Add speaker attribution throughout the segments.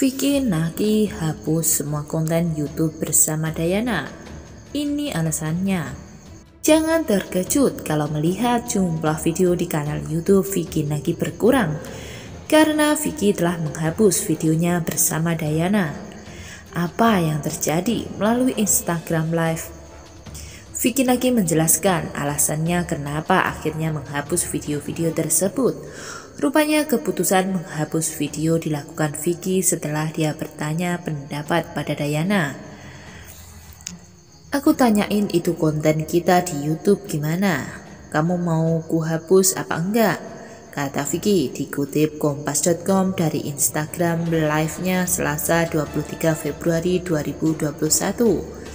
Speaker 1: Vicky Naki hapus semua konten YouTube bersama Dayana. Ini alasannya. Jangan terkejut kalau melihat jumlah video di kanal YouTube Vicky Naki berkurang, karena Vicky telah menghapus videonya bersama Dayana. Apa yang terjadi? Melalui Instagram Live, Vicky Naki menjelaskan alasannya kenapa akhirnya menghapus video-video tersebut. Rupanya keputusan menghapus video dilakukan Vicky setelah dia bertanya pendapat pada Dayana. Aku tanyain itu konten kita di YouTube gimana? Kamu mau ku hapus apa enggak? Kata Vicky, dikutip kompas.com dari Instagram live-nya Selasa 23 Februari 2021.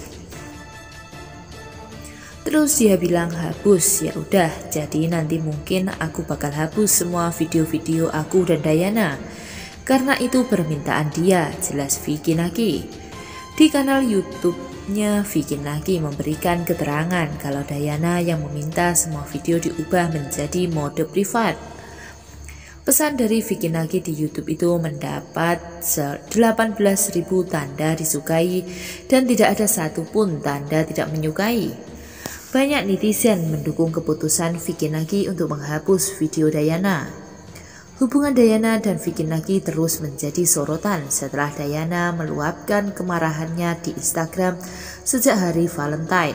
Speaker 1: Terus dia bilang hapus, ya udah, jadi nanti mungkin aku bakal hapus semua video-video aku dan Dayana. Karena itu permintaan dia, jelas Vicky Naki. Di kanal YouTube-nya Vicky Naki memberikan keterangan kalau Dayana yang meminta semua video diubah menjadi mode privat. Pesan dari Vicky Naki di YouTube itu mendapat 18.000 tanda disukai dan tidak ada satupun tanda tidak menyukai. Banyak netizen mendukung keputusan Vicky Naki untuk menghapus video Dayana. Hubungan Dayana dan Vicky Naki terus menjadi sorotan setelah Dayana meluapkan kemarahannya di Instagram sejak hari Valentine.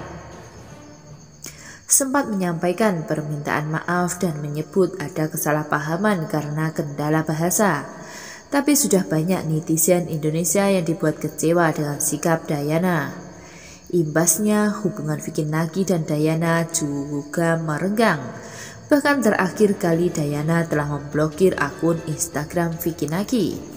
Speaker 1: Sempat menyampaikan permintaan maaf dan menyebut ada kesalahpahaman karena kendala bahasa. Tapi sudah banyak netizen Indonesia yang dibuat kecewa dengan sikap Dayana. Imbasnya hubungan Vicky Naki dan Dayana juga merenggang. Bahkan terakhir kali Dayana telah memblokir akun Instagram Vicky Naki.